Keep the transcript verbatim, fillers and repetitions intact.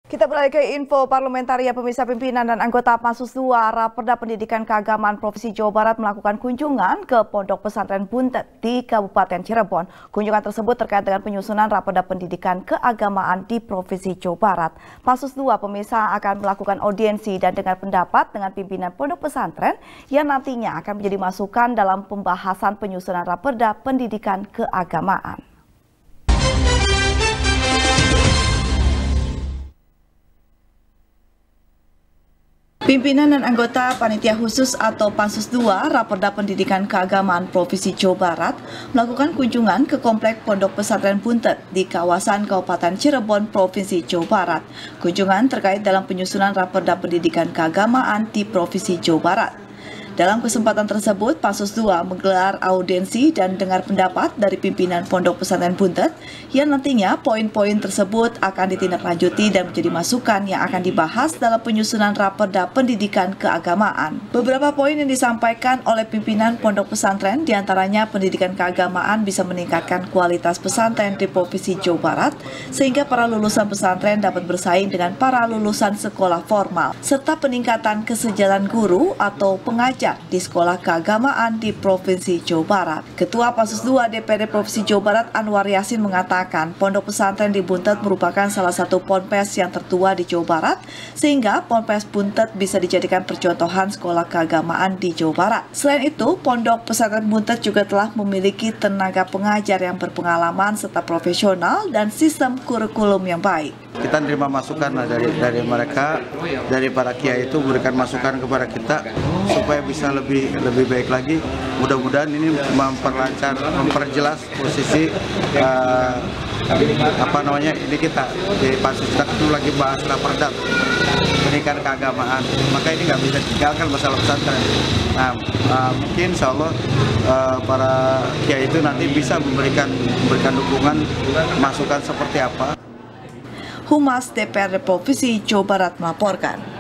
Kita beralih ke info parlementaria. Pemirsa, pimpinan dan anggota Pansus dua Raperda Pendidikan Keagamaan Provinsi Jawa Barat melakukan kunjungan ke Pondok Pesantren Buntet di Kabupaten Cirebon. Kunjungan tersebut terkait dengan penyusunan Raperda Pendidikan Keagamaan di Provinsi Jawa Barat. Pansus dua pemirsa akan melakukan audiensi dan dengar pendapat dengan pimpinan Pondok Pesantren yang nantinya akan menjadi masukan dalam pembahasan penyusunan Raperda Pendidikan Keagamaan. Pimpinan dan anggota Panitia Khusus atau Pansus dua Raperda Pendidikan Keagamaan Provinsi Jawa Barat melakukan kunjungan ke Komplek Pondok Pesantren Buntet di kawasan Kabupaten Cirebon, Provinsi Jawa Barat. Kunjungan terkait dalam penyusunan Raperda Pendidikan Keagamaan di Provinsi Jawa Barat. Dalam kesempatan tersebut, Pansus dua menggelar audiensi dan dengar pendapat dari pimpinan Pondok Pesantren Buntet yang nantinya poin-poin tersebut akan ditindaklanjuti dan menjadi masukan yang akan dibahas dalam penyusunan Raperda Pendidikan Keagamaan. Beberapa poin yang disampaikan oleh pimpinan Pondok Pesantren diantaranya pendidikan keagamaan bisa meningkatkan kualitas pesantren di Provinsi Jawa Barat sehingga para lulusan pesantren dapat bersaing dengan para lulusan sekolah formal, serta peningkatan kesejahteraan guru atau pengajar di sekolah keagamaan di Provinsi Jawa Barat. Ketua Pansus dua D P R D Provinsi Jawa Barat Anwar Yasin mengatakan Pondok Pesantren di Buntet merupakan salah satu ponpes yang tertua di Jawa Barat sehingga ponpes Buntet bisa dijadikan percontohan sekolah keagamaan di Jawa Barat. Selain itu, Pondok Pesantren Buntet juga telah memiliki tenaga pengajar yang berpengalaman serta profesional dan sistem kurikulum yang baik. Kita menerima masukan dari dari mereka, dari para kiai itu berikan masukan kepada kita supaya bisa lebih lebih baik lagi. Mudah-mudahan ini memperlancar, memperjelas posisi uh, apa namanya ini kita di Pansus kita itu lagi bahas Raperda Pendidikan Keagamaan. Maka ini nggak bisa ditinggalkan masalah pesantren. Nah, uh, mungkin insya Allah uh, para kiai itu nanti bisa memberikan memberikan dukungan, masukan seperti apa. Humas D P R D Provinsi Jawa Barat melaporkan.